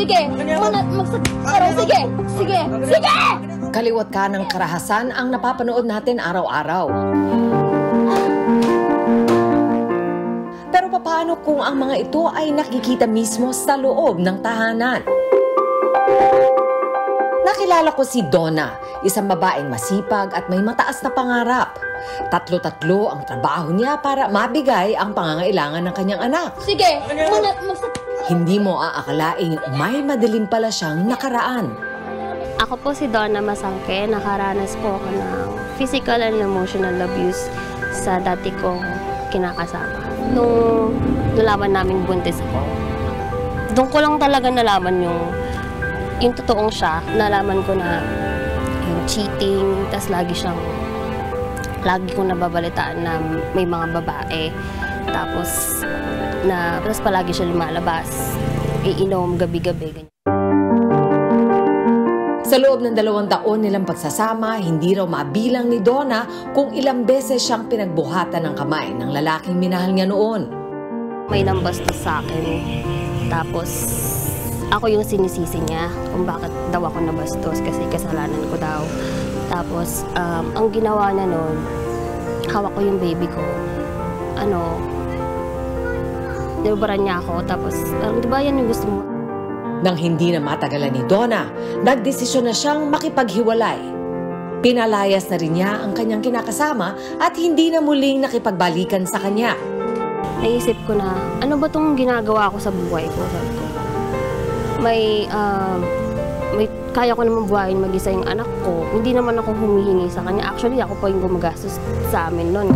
Sige! Pero sige! Sige! Sige! Kaliwat ka ng karahasan ang napapanood natin araw-araw. Pero paano kung ang mga ito ay nakikita mismo sa loob ng tahanan? Nakilala ko si Donna, isang babaeng masipag at may mataas na pangarap. Tatlo-tatlo ang trabaho niya para mabigay ang pangangailangan ng kanyang anak. Sige! Hindi mo aakalaing may madilim pala siyang nakaraan. Ako po si Donna Masangke. Nakaranas po ako ng physical and emotional abuse sa dati kong kinakasama. Nung nalaman naming buntis ako, doon ko lang talaga nalaman yung totoong siya. Nalaman ko na yung cheating, tas lagi kong nababalitaan na may mga babae. Tapos palagi siya lumalabas, iinom gabi-gabi. Sa loob ng 2 taon nilang pagsasama, hindi raw mabilang ni Donna kung ilang beses siyang pinagbuhatan ng kamay ng lalaking minahal niya noon. May nambastos sa akin. Tapos ako yung sinisisi niya kung bakit daw ako nabastos kasi kasalanan ko daw. Tapos ang ginawa niya noon, hawak ko yung baby ko. Nilubaran niya ako. Tapos, di ba yan yung gusto mo? Nang hindi na matagalan ni Donna, nagdesisyon na siyang makipaghiwalay. Pinalayas na rin niya ang kanyang kinakasama at hindi na muling nakipagbalikan sa kanya. Naisip ko na, ano ba itong ginagawa ko sa buhay ko? May kaya ko naman buhayin mag-isa yung anak ko. Hindi naman ako humihingi sa kanya. Actually, ako pa yung gumagastos sa amin noon.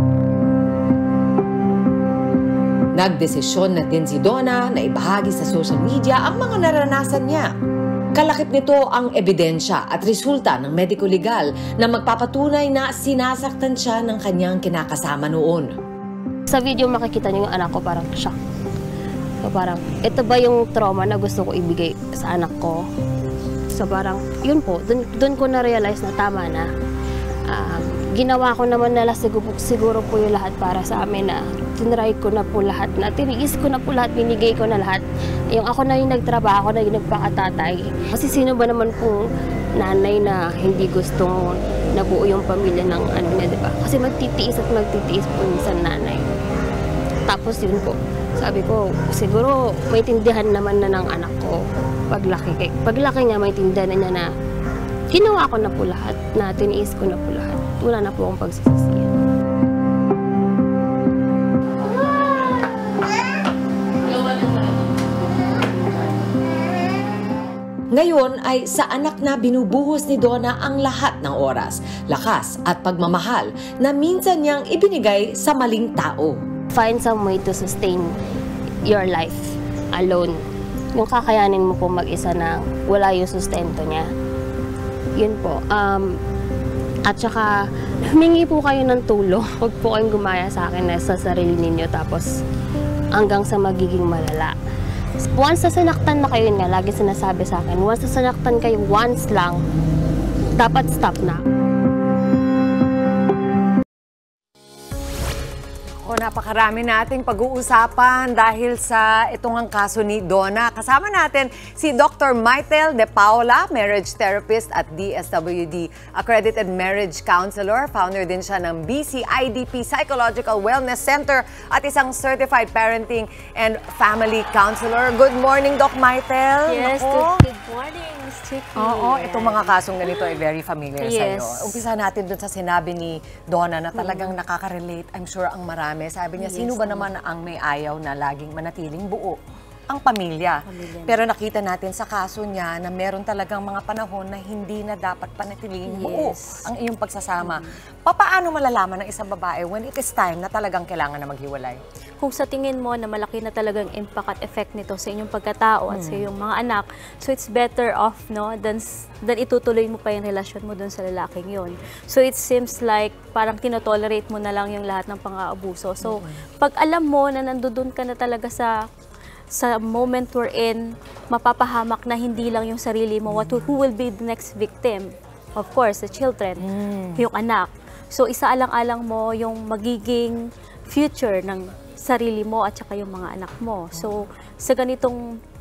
Nagdesisyon na din si Donna na ibahagi sa social media ang mga naranasan niya. Kalakip nito ang ebidensya at resulta ng medico-legal na magpapatunay na sinasaktan siya ng kanyang kinakasama noon. Sa video makikita niyo yung anak ko parang shock. So parang, ito ba yung trauma na gusto ko ibigay sa anak ko? So parang, yun po, dun ko na-realize na tama na. Ginawa ko naman nila siguro po yung lahat para sa amin na tinry ko na po lahat, na tiniis ko na po lahat, binigay ko na lahat. Yung ako na yung nagtrabaho, ako na yung nagpakatatay. Kasi sino ba naman pong nanay na hindi gustong nabuo yung pamilya ng ano niya, di ba? Kasi magtitiis at magtitiis po minsan nanay. Tapos yun po, sabi ko, siguro may tindihan naman na ng anak ko paglaki niya, may tindihan na niya na ginawa ko na po lahat, na tiniis ko na po lahat. Wala na po akong pagsisisihan. Ngayon ay sa anak na binubuhos ni Donna ang lahat ng oras, lakas at pagmamahal na minsan niyang ibinigay sa maling tao. Find some way to sustain your life alone. Yung kakayanin mo po mag-isa na wala yung sustento niya. Yun po. At saka, humingi po kayo ng tulong. Huwag po kayong gumaya sa akin na sa sarili ninyo tapos hanggang sa magiging malala. Once nasanaktan na kayo, nga lagi sinasabi sa akin, once nasanaktan kayo once lang, dapat stop na. Napakarami nating pag-uusapan dahil sa itong kaso ni Donna. Kasama natin si Dr. Maitel De Paula, marriage therapist at DSWD accredited marriage counselor. Founder din siya ng BCIDP Psychological Wellness Center at isang certified parenting and family counselor. Good morning, Doc Maitel. Yes, good morning, Ms. Chicky. Oo, itong mga kasong ganito ay very familiar Yes. sa'yo. Umpisa natin dun sa sinabi ni Donna na talagang nakaka-relate. I'm sure ang marami. Sabi niya, sino ba naman ang may ayaw na laging manatiling buo? Ang pamilya. Pero nakita natin sa kaso niya na meron talagang mga panahon na hindi na dapat panatiling buo ang iyong pagsasama. Paano malalaman ng isang babae when it is time na talagang kailangan na maghiwalay? Kung sa tingin mo na malaki na talagang impact at effect nito sa inyong pagkatao at sa iyong mga anak, so it's better off, no, than itutuloy mo pa yung relasyon mo dun sa lalaking yun. So it seems like parang tinotolerate mo na lang yung lahat ng pang-aabuso. So pag alam mo na nandoon ka na talaga sa moment we're in, mapapahamak na hindi lang yung sarili mo, who will be the next victim? Of course, the children, yung anak. So isaalang-alang mo yung magiging future ng sarili mo at saka yung mga anak mo. So sa ganitong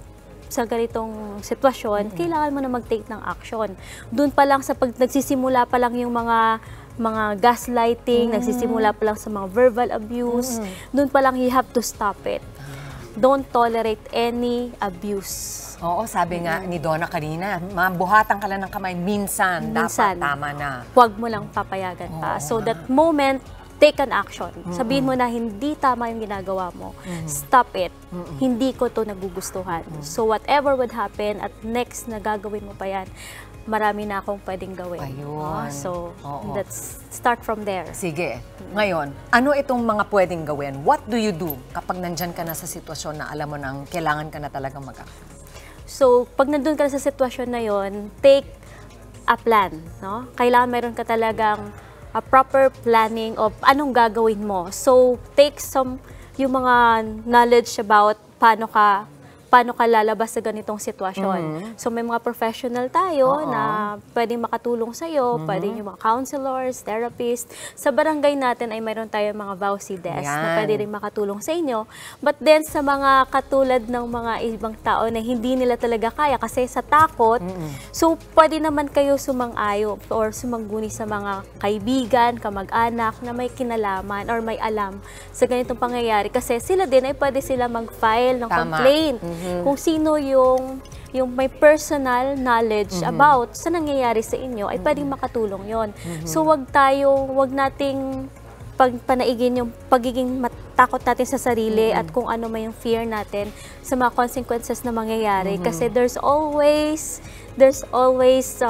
sa ganitong sitwasyon, kailangan mo na mag-take ng action. Doon pa lang sa pag nagsisimula pa lang yung mga gaslighting, nagsisimula pa lang sa mga verbal abuse, doon pa lang you have to stop it. Don't tolerate any abuse. Oo, sabi nga ni Donna kanina, mabuhatan ka lang ng kamay, minsan. Dapat tama na. Huwag mo lang papayagan pa. So that moment, take an action. Sabihin mo na hindi tama yung ginagawa mo. Stop it. Hindi ko to nagugustuhan. So whatever would happen at next na gagawin mo pa yan, marami na akong pwedeng gawin. Ayun. So let's start from there. Sige. Ngayon, ano itong mga pwedeng gawin? What do you do kapag nandyan ka na sa sitwasyon na alam mo nang kailangan ka na talagang mag-action? So, pag nandun ka na sa sitwasyon na yon, take a plan. No? Kailangan meron ka talagang a proper planning of anong gagawin mo. So, take yung mga knowledge about paano ka lalabas sa ganitong sitwasyon. So, may mga professional tayo na pwedeng makatulong sa'yo, pwedeng yung mga counselors, therapists. Sa barangay natin ay mayroon tayo mga VAUSI desk na pwede rin makatulong sa inyo. But then, sa mga katulad ng mga ibang tao na hindi nila talaga kaya kasi sa takot, so pwede naman kayo sumang-ayo or sumangguni sa mga kaibigan, kamag-anak na may kinalaman or may alam sa ganitong pangyayari. Kasi sila din ay pwede sila mag-file ng complaint. Kung sino yung may personal knowledge about sa nangyayari sa inyo, ay pwedeng makatulong yon. So wag nating panaigin yung pagiging takot natin sa sarili at kung ano may yung fear natin sa mga consequences na mangyayari. Kasi there's always there's always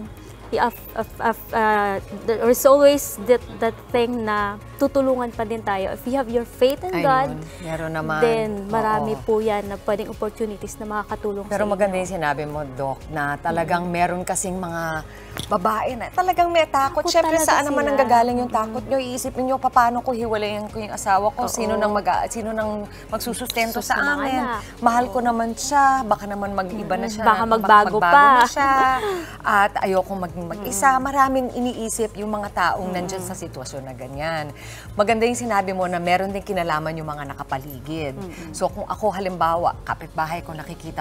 that thing na tutulungan pa din tayo. If you have your faith in God, meron naman. Then marami po yan na pwedeng opportunities na makakatulong Pero sa maganda inyo. yung sinabi mo, Doc, na talagang meron kasing mga babae na talagang may takot. Takot Siyempre, talaga saan naman sila. ang gagaling yung takot nyo? Iisipin nyo, paano ko hiwalayan ko yung asawa ko? Sino nang magsusustento sa Mga amin? anak. Mahal ko naman siya. Baka naman mag-iba na siya. Baka magbago pa. na siya. At ayokong mag-isa. Maraming iniisip yung mga taong nandyan sa sitwasyon na ganyan. Maganda yung sinabi mo na meron din kinalaman yung mga nakapaligid. So kung ako halimbawa, kapitbahay ko,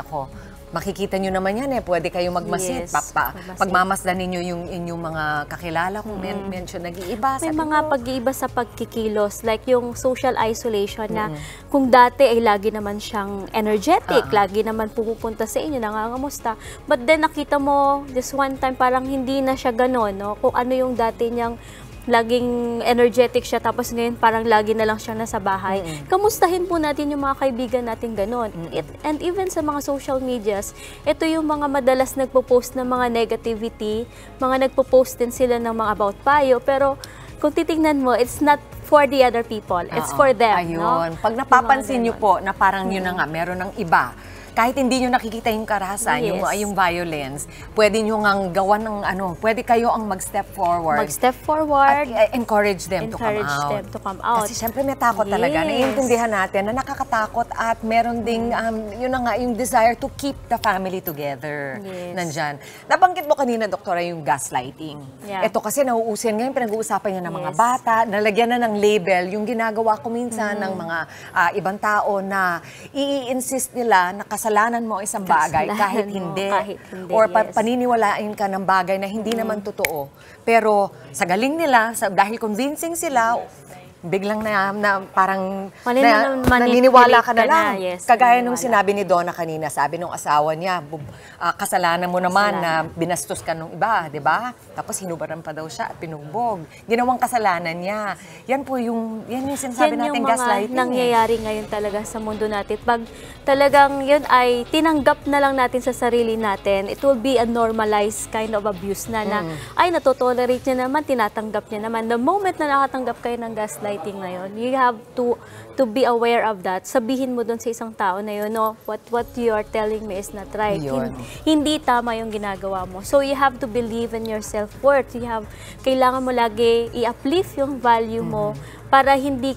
makikita nyo naman yan pwede kayong magmasid. Yes, Pagmamasdan ninyo yung inyong mga kakilala kung mention nag-iiba. May mga pag-iiba sa pagkikilos, like yung social isolation na kung dati ay lagi naman siyang energetic, lagi naman pupunta sa inyo, nangangamusta. But then nakita mo, this one time parang hindi na siya ganon, no? Kung ano yung dati niyang laging energetic siya, tapos ngayon parang lagi na lang siya nasa bahay. Kamustahin po natin yung mga kaibigan natin ganon. And even sa mga social medias, ito yung mga madalas nagpo-post ng mga negativity, mga nagpo-post din sila ng mga about payo, pero kung titingnan mo, it's not for the other people, it's for them. Ayun. No? Pag napapansin nyo po na parang yun na nga, meron ng iba, kahit hindi nyo nakikita yung karahasan, yung violence, pwede nyo ngang gawa ng pwede kayo ang mag-step forward. Mag-step forward. At encourage them to come out. Kasi syempre may takot talaga. Naiintindihan natin na nakakatakot at meron ding, yun na nga, yung desire to keep the family together. Nandyan. Nabanggit mo kanina, Doktora, yung gaslighting. Ito kasi nauusin ngayon, pinag-uusapan niya ng mga bata, nalagyan na ng label, yung ginagawa ko minsan ng mga ibang tao na i-insist nila na kasalanan mo isang bagay kahit hindi. Or paniniwalain ka ng bagay na hindi naman totoo. Pero sa galing nila, dahil convincing sila, biglang na parang naniniwala ka na lang. Kagaya nung sinabi ni Donna kanina, sabi nung asawa niya, kasalanan mo naman na binastos ka nung iba, di ba? Tapos hinubaran pa daw siya at pinugbog. Ginawang kasalanan niya. Yan yung sinasabi natin, gaslighting. Yan yung mga nangyayari ngayon talaga sa mundo natin. Pag talagang yun ay tinanggap na lang natin sa sarili natin, it will be a normalized kind of abuse na ay natotolerate niya naman, tinatanggap niya naman. The moment na nakatanggap kayo ng gaslighting ngayon, you have to be aware of that. Sabihin mo doon sa isang tao na yun, no, what you are telling me is not right. Hindi tama yung ginagawa mo. So you have to believe in your self-worth. Kailangan mo lagi i-uplift yung value mo para hindi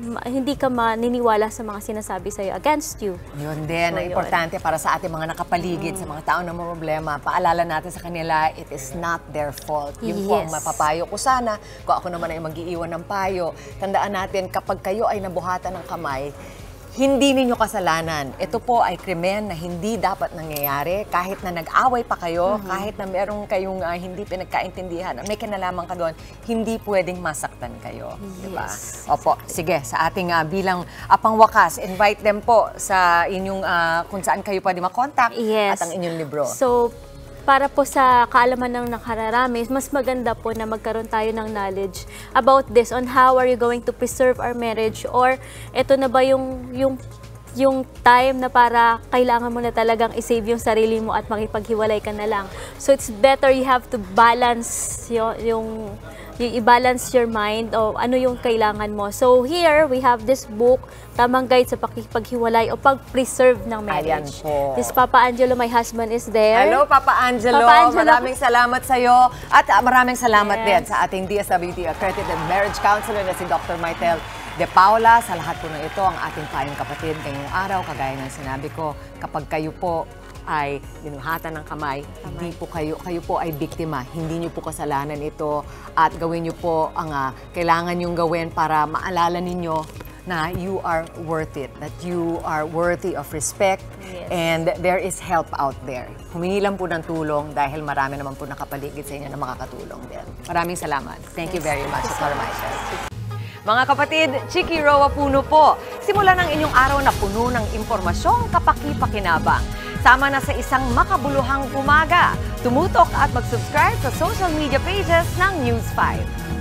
ka maniniwala sa mga sinasabi sa'yo against you. Yun din, ang importante para sa ating mga nakapaligid, sa mga tao na may problema, paalala natin sa kanila, it is not their fault. Yung po ang mapapayo ko sana, kung ako naman ay mag-iiwan ng payo, tandaan natin, kapag kayo ay nabuhatan ng kamay, Hindi ninyo kasalanan. Ito po ay krimen na hindi dapat nangyayari kahit na nag-away pa kayo, kahit na meron kayong hindi pinagkaintindihan, may kinalaman ka doon, hindi pwedeng masaktan kayo. Diba? Opo, sige, sa ating bilang pangwakas, invite them po sa inyong kung saan kayo pwede makontak at ang inyong libro. So, para po sa kaalaman ng nakararami, mas maganda po na magkaroon tayo ng knowledge about this on how are you going to preserve our marriage, or ito na ba yung time na para kailangan mo na talagang isave yung sarili mo at makipaghiwalay ka na lang. So it's better you have to balance yung i-balance your mind o ano yung kailangan mo. So here, we have this book, Tamang Guide sa Pakipaghiwalay o Pag-Preserve ng Marriage. Ayan po. This Papa Angelo, my husband, is there. Hello, Papa Angelo. Papa Angelo. Maraming salamat sa iyo. At maraming salamat din sa ating DSWD Accredited Marriage Counselor na si Dr. Maitel De Paula. Sa lahat po ng ito, ang ating payong kapatid ngayong araw, kagaya ng sinabi ko, kapag kayo po ay binuhatan ng kamay, hindi po kayo po ay biktima. Hindi niyo po kasalanan ito at gawin niyo po ang kailangan niyong gawin para maalala ninyo na you are worth it, that you are worthy of respect, and there is help out there. Humingi lang po ng tulong dahil marami naman po nakapaligid sa inyo na makakatulong din. Maraming salamat. Thank you very much, Dr. Maitel. Mga kapatid, Chiki Roa Puno po. Simulan ang inyong araw na puno ng impormasyong kapaki-pakinabang. Sama na sa isang makabuluhang umaga. Tumutok at mag-subscribe sa social media pages ng News 5.